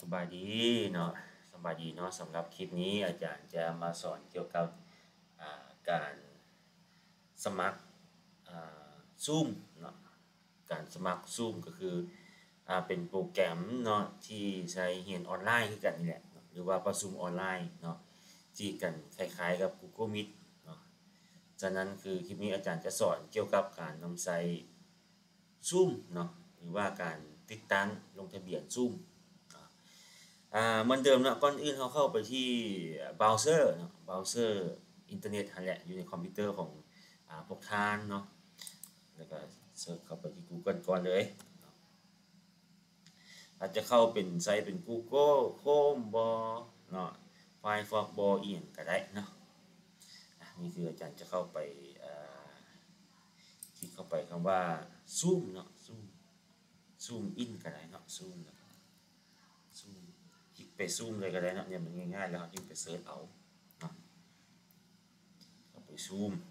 บายดีเนาะสบายดีเนาะสำหรับคลิปนี้อาจารย์จะมาสอนเกี่ยวกับการสมัครZoom เนาะการสมัคร Zoom ก็คือเป็นโปรแกรมเนาะที่ใช้เรียนออนไลน์คือกันนี่แหละหรือว่าประชุมออนไลน์เนาะที่กันคล้ายๆกับ Google Meet เนาะฉะนั้นคือคลิปนี้อาจารย์จะสอนเกี่ยวกับการนำใช้ Zoom เนาะหรือว่าการติดตั้งลงทะเบียน Zoomเหมือนเดิมนะก่อนอื่นเขาเข้าไปที่เบราว์เซอร์เนาะเบราว์เซอร์อินเทอร์เน็ตนั่นแหละอยู่ในคอมพิวเตอร์ของพวกท่านเนาะแล้วก็เสิร์ชเข้าไปที่ Google ก่อนเลยอาจจะเข้าเป็นไซต์เป็น Google Chrome บ่เนาะ Firefox บ่อีหยังก็ได้เนาะนี่คืออาจารย์จะเข้าไปคลิกเข้าไปคำว่า Zoom เนาะ Zoom in ก็ได้เนาะ Zoom คลิกไปซูมเลยก็ได้นะเนี่ยมันง่ายๆแล้วยิ่งไปเซิร์ชเอาเนาะเข้าไปซูม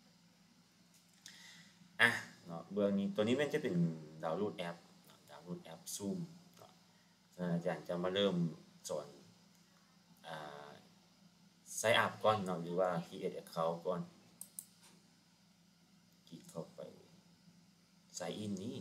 เนาะเบื้องนี้ตัวนี้มันจะเป็นดาวน์โหลดแอปซูมอาจารย์จะมาเริ่มสอนไซน์อัพก่อนเนาะหรือว่า create account ก่อนคลิกเข้าไปไซน์อินนี้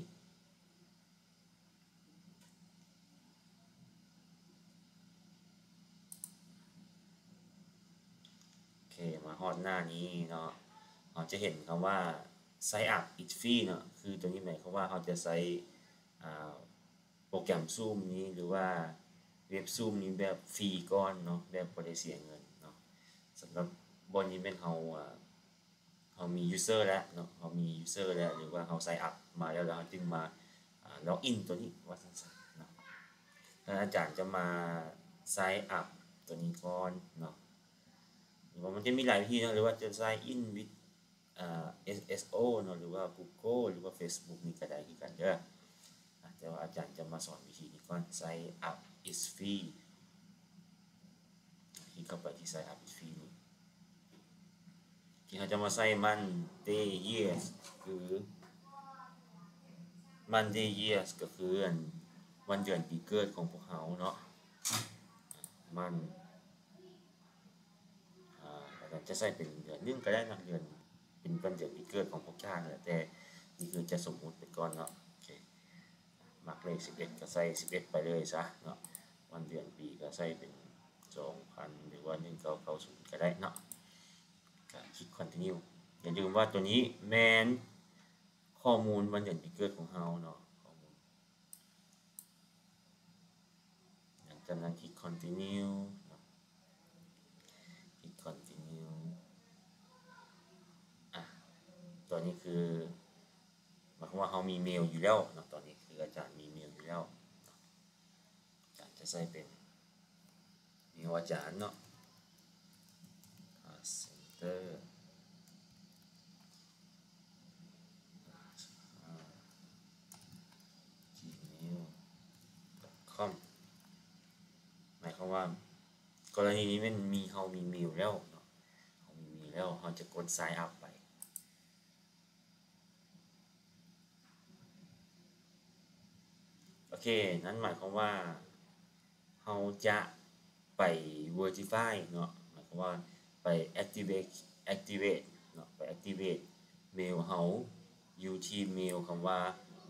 มาฮอดหน้านี้เนาะเราจะเห็นคำว่า sign up is free เนาะคือตัวนี้หมายความว่าเราจะใช้โปรแกรม Zoom นี้หรือว่าเว็บ Zoom นี้แบบฟรีก่อนเนาะแบบบ่ได้เสียเงินเนาะสำหรับบนนี้เป็นเรามี user แล้วเนาะเรามี user แล้วหรือว่าเรา sign up มาแล้วเราจึงมาล็อกอินตัวนี้ว่าสั้นๆเนาะอาจารย์จะมา sign up ตัวนี้ก่อนเนาะมันจะมีหลายวิธีนะหรือว่าจะ sign in with SSO เนาะหรือว่า Google หรือว่า Facebook นี่ก็ได้คือกันเด้อแต่ว่าอาจารย์จะมาสอนวิธีนี้ก่อน sign up is free ที่เข้าไปที่ sign up is free นี่ที่เขาจะมาใส่ Monday years คือ Monday years ก็คือวันเดือนปีเกิดของพวกเขาเนาะมันจะใส่เป็นเดือนนึงก็ได้นะเดือนเป็นวันเดือนปีเกิดของพวกเจ้าเนี่ยแต่นี่คือจะสมมุติไปก่อนเนาะโอเคมักเลข11ก็ใส่11ไปเลยซะเนาะวันเดือนปีก็ใส่เป็น2000หรือว่า1990ก็ได้เนาะก็คลิก continue อย่าลืมว่าตัวนี้แมนข้อมูลวันเดือนปีเกิดของเราเนาะข้อมูลหลังจากนั้นคลิก continueตัวนี้คือหมายความว่าเรามีเมลอยู่แล้วเนาะตอนนี้คืออาจารย์มีเมลอยู่แล้วอาจารย์จะใส่เป็นเมลอาจารย์เนาะ center gmail.com หมายความว่ากรณีนี้มันเรามีเมลแล้วเนาะเรามีเมลแล้วเราจะกด sign up ไปโอเคนั้นหมายความว่าเราจะไป verify เนาะหมายความว่าไป activate เนาะไป activate เมลเราอยู่ที่เมลคำว่า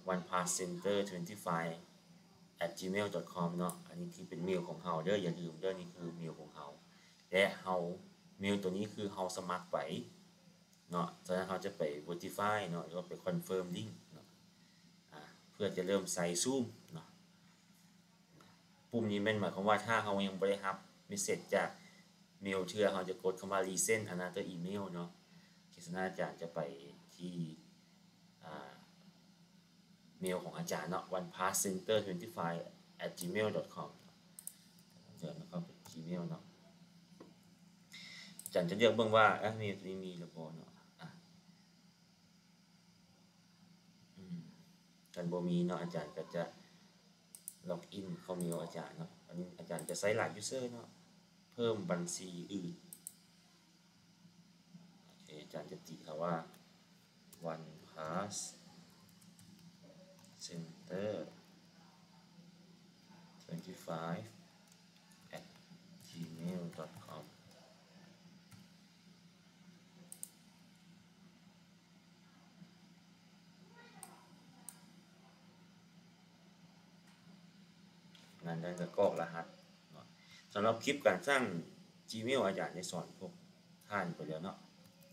onepasscenter25@gmail.com เนาะอันนี้คือเป็นเมลของเราเด้ออย่าลืมเด้อนี่คือเมลของเราและเราเมลตัวนี้คือเราสมัครไปเนาะฉะนั้นเราจะไป verify เนาะหรือว่าไป confirm link เนาะเพื่อจะเริ่มใส่ Zoom เนาะปุ่มนี้เป็นหมายความว่าถ้าเรายังบ่ได้รับเมสเสจจากเมลเทื่อเราจะกดคำว่า resend another email เนาะคิดว่าอาจารย์จะไปที่เมลของอาจารย์เนาะ onepasscenter25@gmail.com เดี๋ยวนะครับเป็น Gmail เนาะอาจารย์จะเลือกเบิ่งว่ามีระบบเนาะกันบ่มีเนาะอาจารย์ก็จะล็อกอินเข้าเมลอาจารย์เนาะอันนี้อาจารย์จะใช้หลายยูเซอร์เนาะเพิ่มบัญชีอื่นโอเคอาจารย์จะติดคำว่า OnePass Center 25 นั้นก็กรอกรหัสเนาะสำหรับคลิปการสร้าง Gmail อาจารย์ได้สอนพวกท่านไปแล้วเนาะ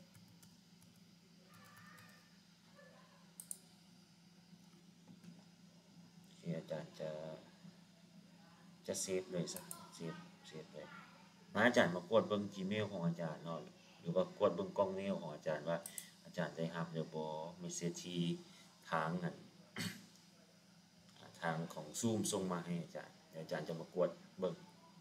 อาจารย์จะเซฟเลยซะเซฟเลยอาจารย์มากดเบิ่ง Gmail ของอาจารย์เนาะหรือว่ากดเบิ่งกล้องเมลของอาจารย์ว่าอาจารย์ได้รับหรือบ่เมสเสจที่ทางนั้นทางของ Zoom ส่งมาให้อาจารย์อาจารย์จะมากดเบิ่ง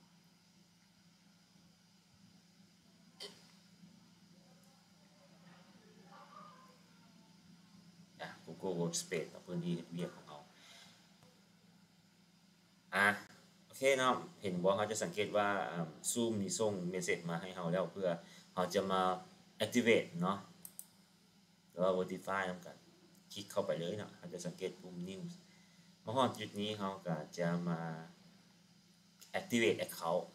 Google Workspace พื้นที่เวียกของเราโอเคเนาะเห็นบ่เขาจะสังเกตว่า Zoom นี่ส่งเมสเสจมาให้เราแล้วเพื่อเขาจะมา activate เนาะหรือว่า verify นำกันคลิกเข้าไปเลยเนาะเขาจะสังเกตปุ่ม news มาฮอดจุดนี้เขาก็จะมา activate account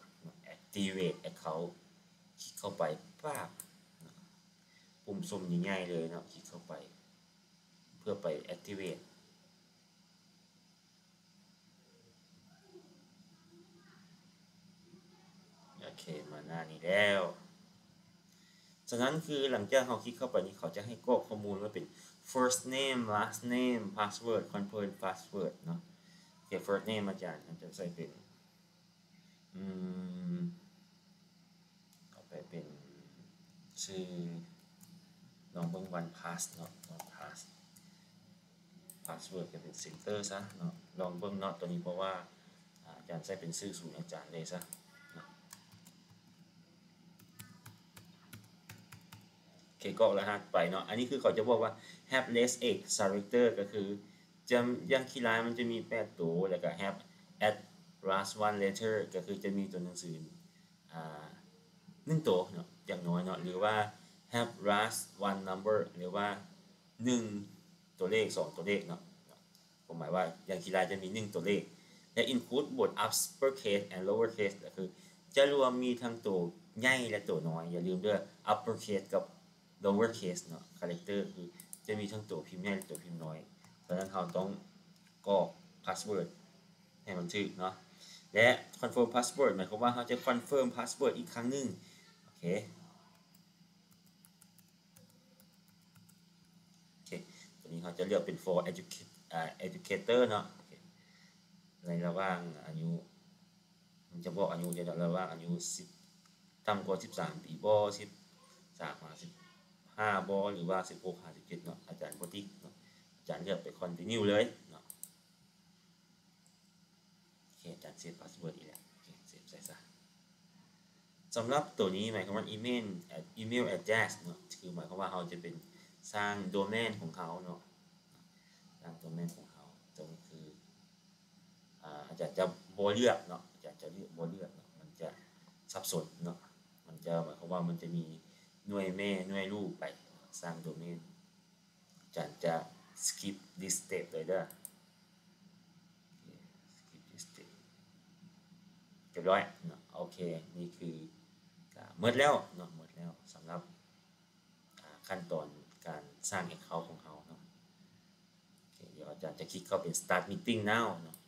คลิกเข้าไปปั๊บปุ่มส้มใหญ่ๆเลยเนาะคลิกเข้าไปเพื่อไป activate โอเคมาหน้านี้แล้วฉะนั้นคือหลังจากเราคลิกเข้าไปนี่เขาจะให้กรอกข้อมูลว่าเป็น first name last name password confirm password เนาะโอเค first name อาจารย์จะใส่เป็นเอาไปเป็นชื่อลองเบิ่ง one pass เนาะ one pass password ก็เป็น center ซะเนาะลองเบิ่งเนาะตัวนี้เพราะว่าอาจารย์ใส่เป็นชื่อศูนย์อาจารย์เลยซะโอเคก็รหัสไปเนาะอันนี้คือเขาจะบอกว่า have less 8 character ก็คือจะยังคีย์ไลน์มันจะมี8ตัวแล้วก็ have at last one letter ก็คือจะมีตัวหนังสือ1ตัวเนาะอย่างน้อยเนาะหรือว่า have last one number หรือว่า1ตัวเลข2ตัวเลขเนาะผมหมายว่าอย่างคีย์ไลน์จะมี1ตัวเลขและ include both upper case and lower case ก็คือจะรวมมีทั้งตัวใหญ่และตัวน้อยอย่าลืมด้วย upper case กับ lower case เนาะ character คือจะมีทั้งตัวพิมพ์ใหญ่และตัวพิมพ์น้อยเพราะฉะนั้นเราต้องกรอก password ให้มันถูกเนาะและ confirm password หมายความว่าเราจะ confirm password อีกครั้งหนึ่งโอเคตัวนี้เราจะเลือกเป็น for educator เนาะในระหว่างอายุมันจะบอกอายุในระหว่างอายุ10ต่ำกว่า13ปีบ่13มา15บ่หรือว่า16 57เนาะอาจารย์บ่ติ๊กเนาะอาจารย์เลือกไป continue เลยเนาะโอเคอาจารย์เซฟพาสเวิร์ดอีกแล้วโอเคเซฟใส่ซะสำหรับตัวนี้หมายความว่า email address เนาะคือหมายความว่าเราจะเป็นสร้างโดเมนของเขาเนาะสร้างโดเมนของเขาตรงคืออาจารย์จะบ่เลือกเนาะอาจารย์จะเลือกบ่เลือกเนาะมันจะสับสนเนาะมันจะหมายความว่ามันจะมีหน่วยแม่หน่วยลูกไปสร้างโดเมนอาจารย์จะ skip this step เลยเด้อ skip this step เรียบร้อยเนาะโอเคนี่คือหมดแล้วเนาะหมดแล้วสำหรับขั้นตอนการสร้าง account ของเขาเนาะโอเคเดี๋ยวอาจารย์จะคลิกเข้าเป็น start meeting now เนาะ